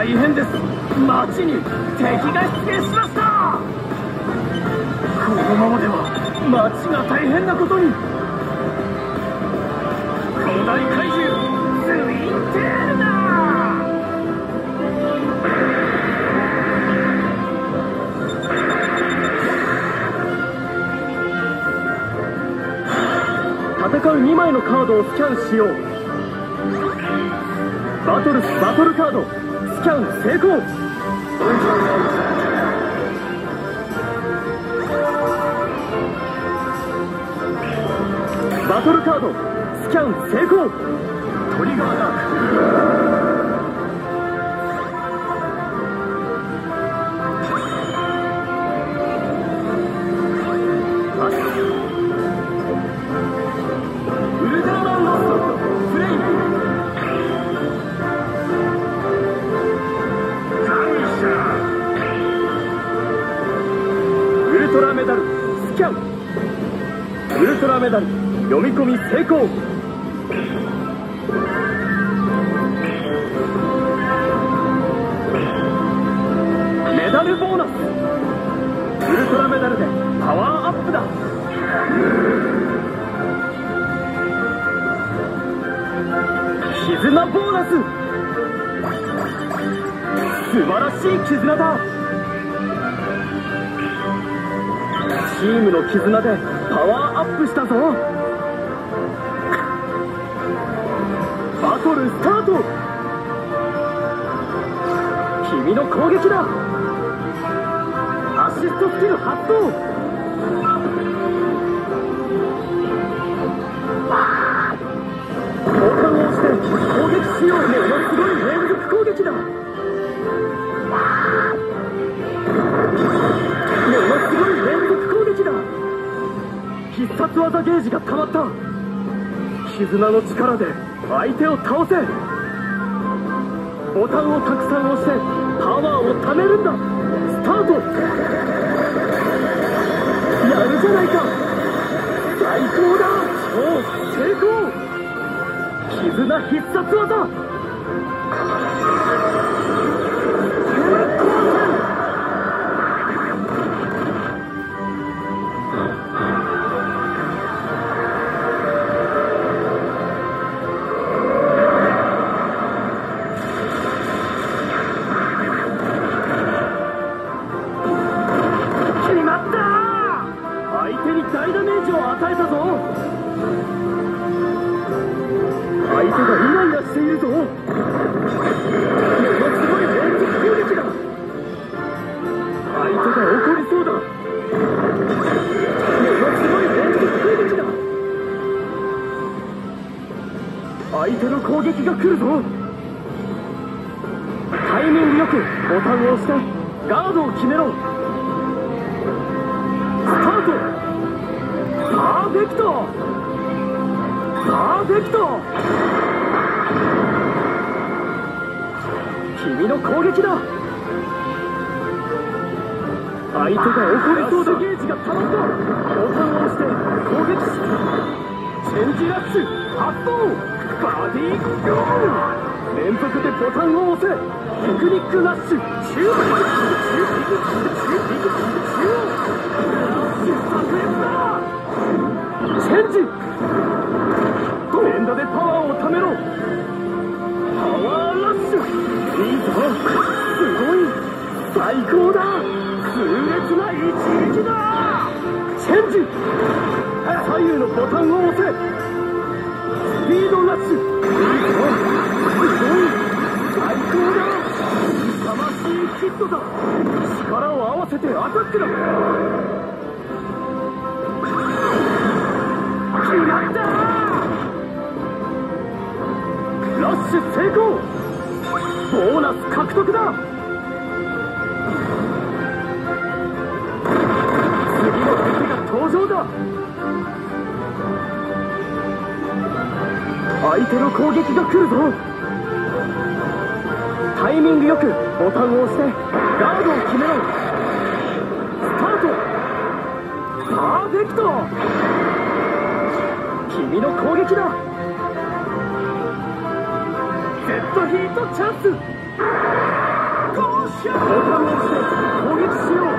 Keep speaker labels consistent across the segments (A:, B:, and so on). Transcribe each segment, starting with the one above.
A: 大変です。町に敵が出現しました。このままでは町が大変なことに。古代怪獣ツインテールだ。戦う2枚のカードをスキャンしよう。バトルカードスキャン成功。バトルカードスキャン成功。トリガーダーク。ウルトラメダルスキャン。ウルトラメダル読み込み成功。メダルボーナス。ウルトラメダルでパワーアップだ。絆ボーナス。素晴らしい絆だ。チームの絆でパワーアップしたぞ。バトルスタート。君の攻撃だ。アシストスキル発動。交換を押して攻撃しよう。ものすごい連続攻撃だ。ものすごい連続攻撃だ。必殺技ゲージが溜まった。絆の力で相手を倒せ。ボタンをたくさん押してパワーを貯めるんだ。スタート。やるじゃないか。最高だ。超成功。絆必殺技。大ダメージを与えたぞ。相手がイライラしているぞ。ものすごい連続攻撃だ。相手が怒りそうだ。ものすごい連続攻撃だ。相手の攻撃が来るぞ。タイミングよくボタンを押してガードを決めろ。スタート。パーフェクト。パーフェクト。君の攻撃だ。相手が怒りそうだ。ゲージが溜まった。ボタンを押して攻撃し、チェンジラッシュ発動。バディゴー。連続でボタンを押せ。ピクニックラッシュシュー。チェンジ。連打でパワーを貯めろ。パワーラッシュ。いいぞ。すごい。最高だ。痛烈な一撃だ。チェンジ。左右のボタンを押せ。スピードラッシュ。いいぞ。すごい。最高だ。魂ヒットだ。力を合わせてアタックだ。決まった。ラッシュ成功。ボーナス獲得だ。次の敵が登場だ。相手の攻撃が来るぞ。タイミングよくボタンを押してガードを決めろ。スタート。パーフェクト。君の攻撃だ。デッドヒートチャンス。 攻撃しよう。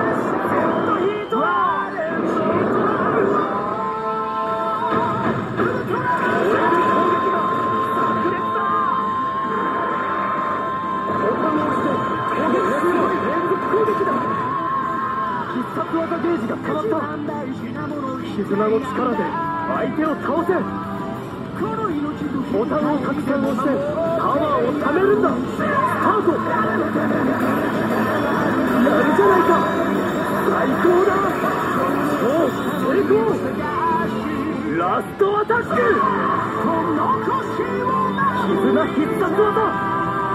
A: 必殺技ゲージが溜まった。絆の力で相手を倒せ。ボタンをたくさん押してパワーを貯めるんだ。スタート。やるじゃないか。最高だ。おう、成功。ラストアタック。絆必殺技。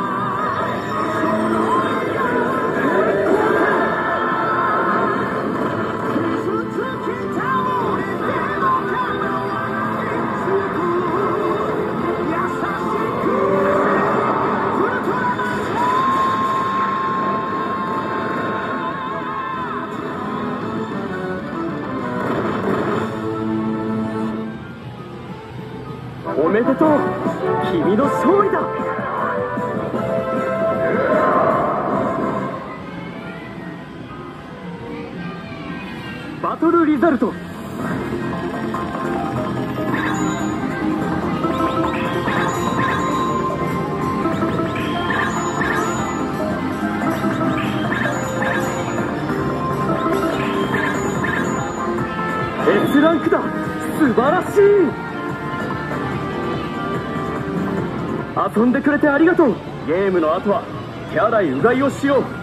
A: おめでとう。君の勝利だ。バトルリザルト。S ランクだ。素晴らしい。遊んでくれてありがとう。ゲームの後は手洗いうがいをしよう。